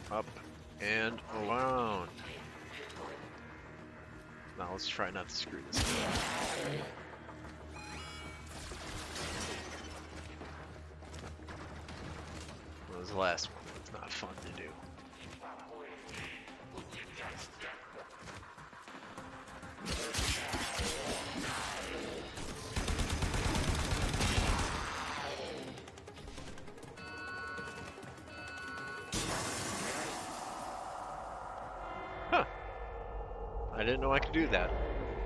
Up and around. Now let's try not to screw this up. What was the last one? It's not fun to do. Huh. I didn't know I could do that.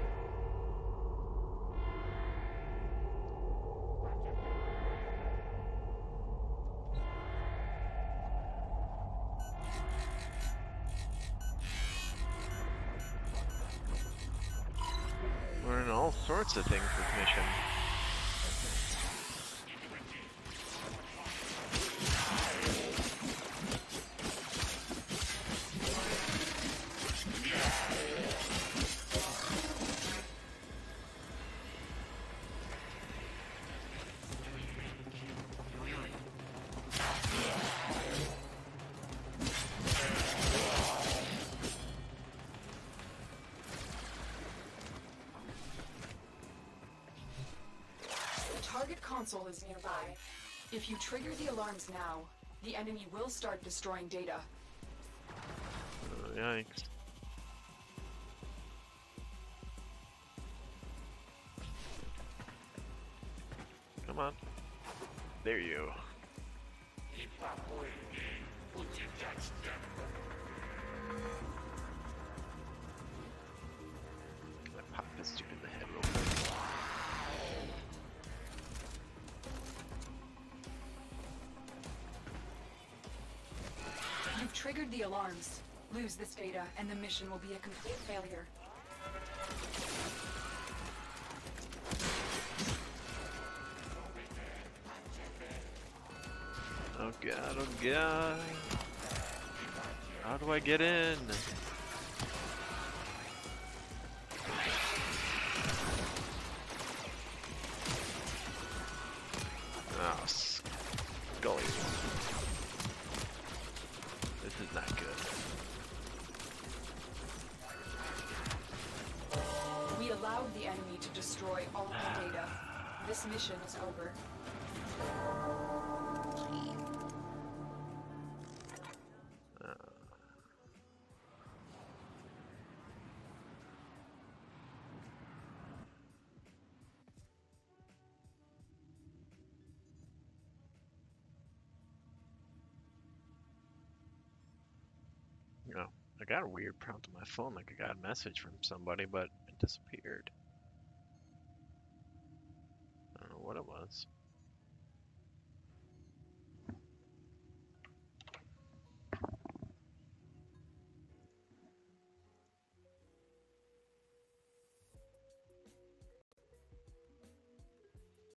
Learning all sorts of things this mission. Target console is nearby. If you trigger the alarms now, the enemy will start destroying data. Yikes. Come on. There you go. Can I pop this dude in the head real quick? You've triggered the alarms. Lose this data, and the mission will be a complete failure. Oh god, oh god. How do I get in? Oh, Scully. This is not good. We allowed the enemy to destroy all the data. This mission is over. Oh, I got a weird prompt on my phone, like I got a message from somebody, but it disappeared. I don't know what it was.